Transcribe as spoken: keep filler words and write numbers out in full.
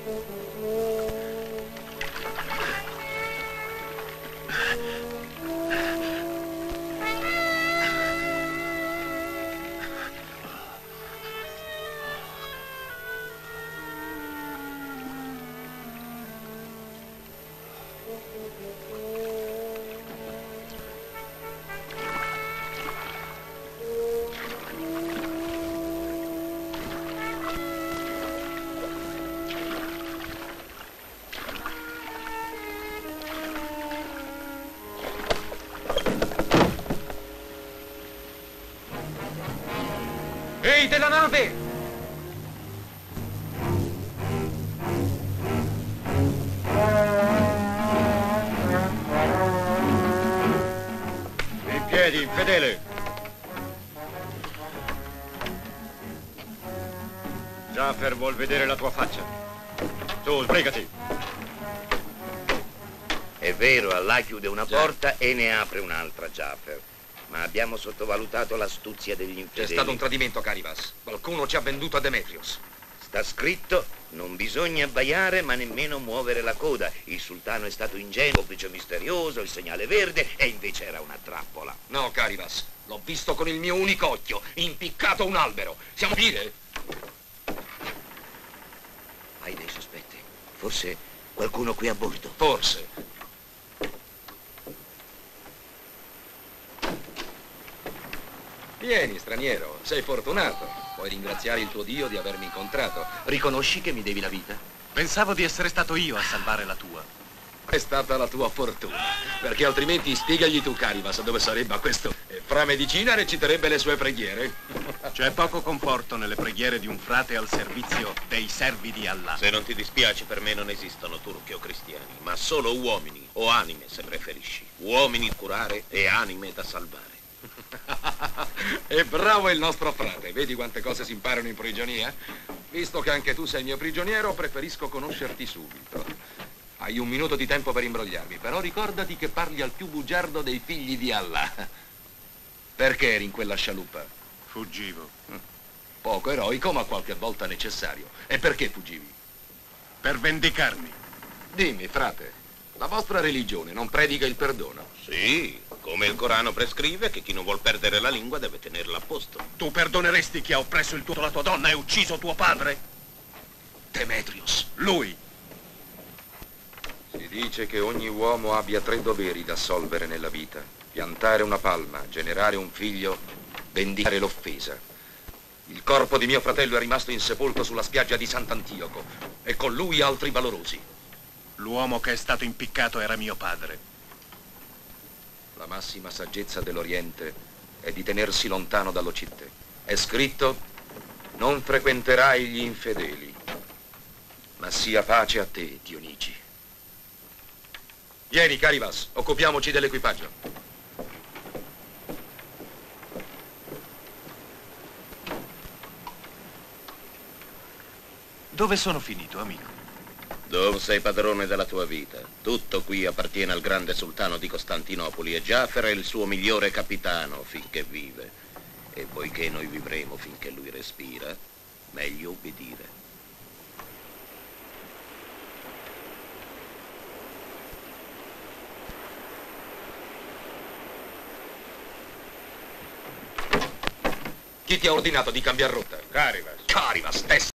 Ehi, della nave! In piedi, infedele! Jaffer vuol vedere la tua faccia. Su, sbrigati! È vero, Allah chiude una Già. porta e ne apre un'altra, Jaffer. Ma abbiamo sottovalutato l'astuzia degli C'è infedeli. stato un tradimento, Carivas. Qualcuno ci ha venduto a Demetrios. Sta scritto, non bisogna abbaiare ma nemmeno muovere la coda. Il sultano è stato ingenuo, complice misterioso, il segnale verde, e invece era una trappola. No, Carivas. L'ho visto con il mio unico occhio, impiccato a un albero. Siamo dire? Hai dei sospetti? Forse qualcuno qui a bordo? Forse. Vieni, straniero, sei fortunato. Puoi ringraziare il tuo Dio di avermi incontrato. Riconosci che mi devi la vita? Pensavo di essere stato io a salvare la tua. È stata la tua fortuna, perché altrimenti spiegagli tu, Carivas, dove sarebbe a questo. E fra medicina reciterebbe le sue preghiere. C'è poco conforto nelle preghiere di un frate al servizio dei servi di Allah. Se non ti dispiace, per me non esistono turchi o cristiani, ma solo uomini o anime, se preferisci. Uomini da curare e anime da salvare. E bravo il nostro frate, vedi quante cose si imparano in prigionia? Visto che anche tu sei mio prigioniero, preferisco conoscerti subito. Hai un minuto di tempo per imbrogliarmi, però ricordati che parli al più bugiardo dei figli di Allah. Perché eri in quella scialuppa? Fuggivo. Poco eroico, ma qualche volta necessario. E perché fuggivi? Per vendicarmi. Dimmi, frate, la vostra religione non predica il perdono? Sì, come il Corano prescrive che chi non vuol perdere la lingua deve tenerla a posto. Tu perdoneresti chi ha oppresso il tuo, la tua donna e ucciso tuo padre? Demetrios. Lui. Si dice che ogni uomo abbia tre doveri da assolvere nella vita: piantare una palma, generare un figlio, vendicare l'offesa. Il corpo di mio fratello è rimasto insepolto sulla spiaggia di Sant'Antioco e con lui altri valorosi. L'uomo che è stato impiccato era mio padre. La massima saggezza dell'Oriente è di tenersi lontano dall'Occidente. È scritto: non frequenterai gli infedeli, ma sia pace a te, Dionigi. Vieni, Carivas, occupiamoci dell'equipaggio. Dove sono finito, amico? Dove sei padrone della tua vita. Tutto qui appartiene al grande sultano di Costantinopoli e Jaffer è il suo migliore capitano finché vive. E poiché noi vivremo finché lui respira, meglio obbedire. Chi ti ha ordinato di cambiare rotta? Carivas. Carivas, stesso.